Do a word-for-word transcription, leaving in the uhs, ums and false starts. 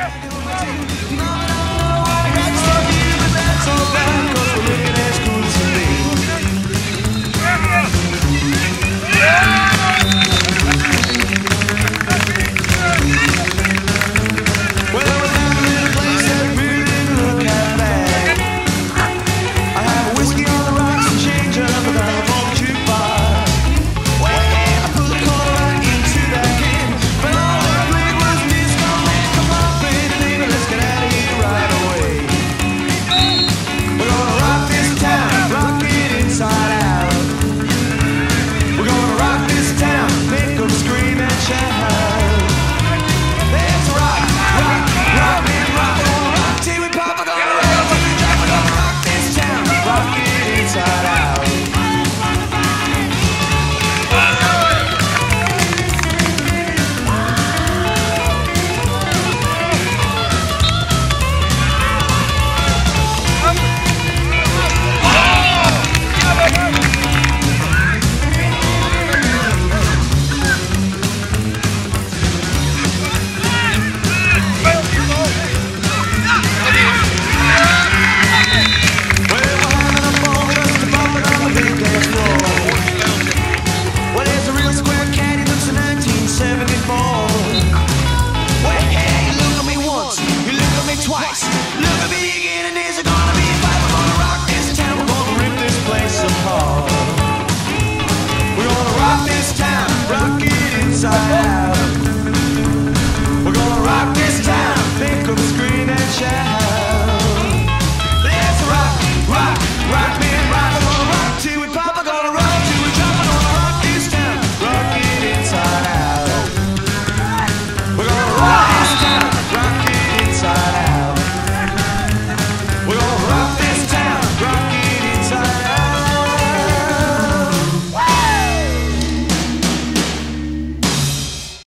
Twice. Look at me again, and there's gonna be a fight. We're gonna rock this town. We're gonna rip this place apart. We're gonna rock this town, rock it inside out. We're gonna rock this town, make them scream and shout.